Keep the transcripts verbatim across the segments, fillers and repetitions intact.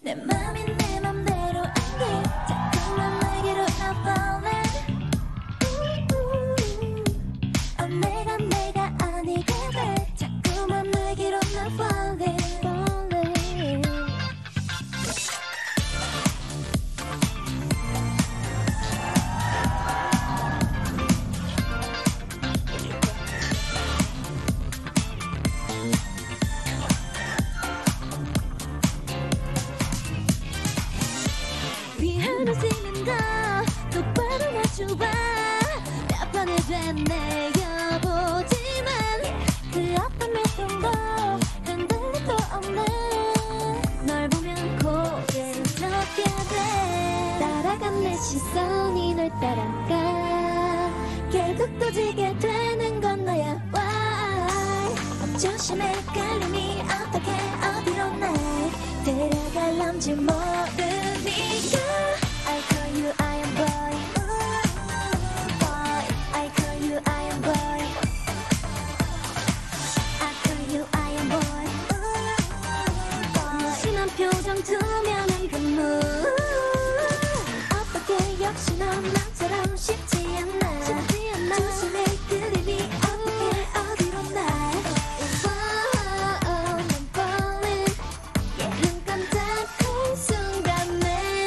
내 맘이 내 맘대로 안돼 자꾸만 내게로 나 falling 어, 내가 내가 아니게 돼 자꾸만 내게로 나 falling 비하는 거 똑바로 맞춰봐 몇 번을 되뇌어보지만 그 어떤 매통도 흔들릴 거 없네 널 보면 고개를 젓게 돼 따라간 내 시선이 널 따라가 결국 또 지게 되는 건 너야 Why 조심해 끌림이 어떻게 어디로 날 데려갈런지 모르니까 I call you I am boy boy I call you I am boy I call you I am boy boy 심한 표정 투명한 눈물 어떻게 역시 넌 나처럼 쉽지 않나 쉽지 않나 조심해 그림이 어떻게 어디로 날 Wow I'm falling 눈 깜짝할 순간에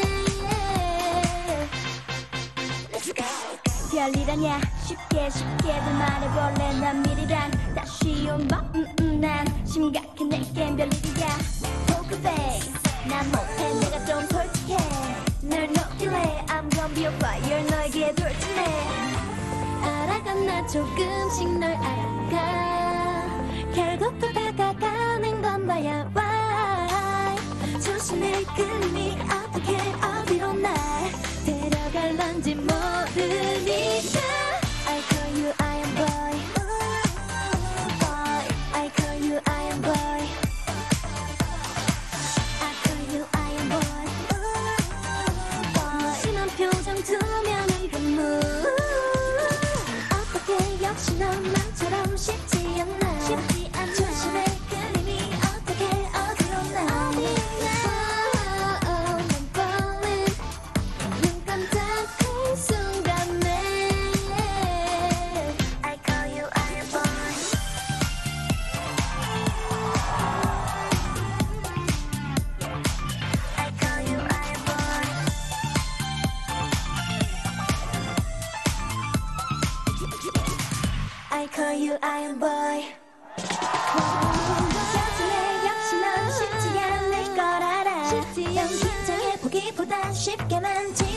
Let's go 별일 아냐 쉽게 쉽게들 말해볼래 난 미리란 다 쉬운 법 음, 음, 난 심각해 내겐 별일이야 Poker face 난 못해 내가 좀 솔직해 널 놓길래 I'm gonna be a fire 너에게 돌진해 알아간 나 조금씩 널 알아가 결국 또 다가가는 건 너야 Why 조심해 끌림이 어떻게 어디로 날 데려갈런지 모르니까 I call you I am boy boy I call you I am boy I call you I am boy boy 심한 표정 투명한 눈물 어떻게 역시 넌 나처럼 쉽지 않나 쉽지 않나 조심해 끌림이 어떻게 어디로 날 Oh, I'm falling 눈 깜짝할 순간에 I call you I am boy I call you I am boy I call you I am boy 곁에 역시 넌 쉽지 않을 걸 알아 쉽지 않게 긴장해보기보단 쉽게 만지